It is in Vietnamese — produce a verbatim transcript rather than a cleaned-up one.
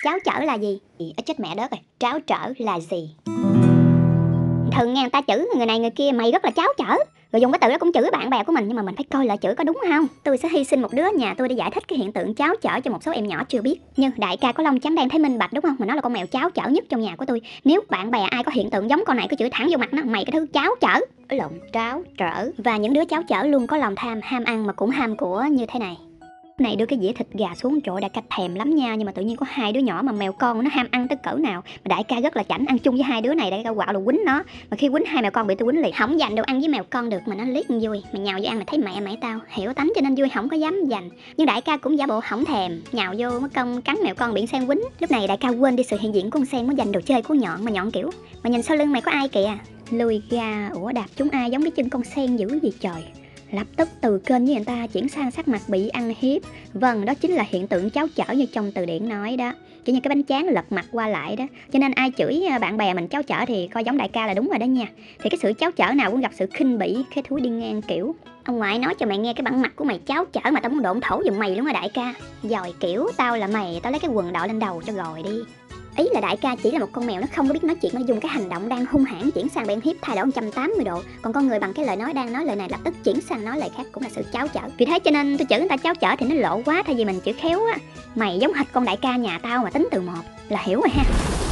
Cháo chở là gì? Ít chết mẹ đất rồi, tráo trở là gì? Thường nghe người ta chửi người này người kia, mày rất là cháo chở, rồi dùng cái từ đó cũng chửi bạn bè của mình, nhưng mà mình phải coi lại chửi có đúng không. Tôi sẽ hy sinh một đứa nhà tôi để giải thích cái hiện tượng cháo chở cho một số em nhỏ chưa biết. Nhưng đại ca có lông trắng đen thấy minh bạch đúng không? Mà nó là con mèo cháo chở nhất trong nhà của tôi. Nếu bạn bè ai có hiện tượng giống con này cứ chửi thẳng vô mặt nó, mày cái thứ cháo chở, lộn tráo trở. Và những đứa cháo chở luôn có lòng tham, ham ăn mà cũng ham của như thế này. Này đưa cái dĩa thịt gà xuống, trời, đại ca thèm lắm nha, nhưng mà tự nhiên có hai đứa nhỏ mà mèo con nó ham ăn tới cỡ nào mà đại ca rất là chảnh ăn chung với hai đứa này. Đại ca quạo là quýnh nó, mà khi quýnh hai mèo con bị tôi quýnh liền. Không dành đồ ăn với mèo con được mà nó liếc vui, mà nhào vô ăn mà thấy mẹ mẹ tao hiểu tánh cho nên vui, không có dám dành. Nhưng đại ca cũng giả bộ không thèm, nhào vô mất công cắn mèo con bị sen quýnh. Lúc này đại ca quên đi sự hiện diện của con sen, muốn giành đồ chơi của nhọn, mà nhọn kiểu mà nhìn sau lưng mày có ai kìa, lùi ra. Ủa đạp chúng ai giống cái chân con sen dữ gì trời. Lập tức từ kênh với người ta chuyển sang sắc mặt bị ăn hiếp. Vâng, đó chính là hiện tượng cháo chở như trong từ điển nói đó, kiểu như cái bánh tráng lật mặt qua lại đó. Cho nên ai chửi bạn bè mình cháo chở thì coi giống đại ca là đúng rồi đó nha. Thì cái sự cháo chở nào cũng gặp sự khinh bỉ, cái thúi đi ngang kiểu ông ngoại nói cho mày nghe cái bản mặt của mày cháo chở mà tao muốn độn thổ giùm mày luôn á đại ca. Rồi kiểu tao là mày, tao lấy cái quần đội lên đầu cho rồi đi. Ý là đại ca chỉ là một con mèo nó không có biết nói chuyện, nó dùng cái hành động đang hung hãn chuyển sang bị ăn hiếp thay đổi một trăm tám mươi độ. Còn con người bằng cái lời nói đang nói lời này lập tức chuyển sang nói lời khác cũng là sự cháo chở. Vì thế cho nên tôi chửi người ta cháo chở thì nó lộ quá, thay vì mình chửi khéo á, mày giống hệt con đại ca nhà tao mà tính từ một là hiểu rồi ha.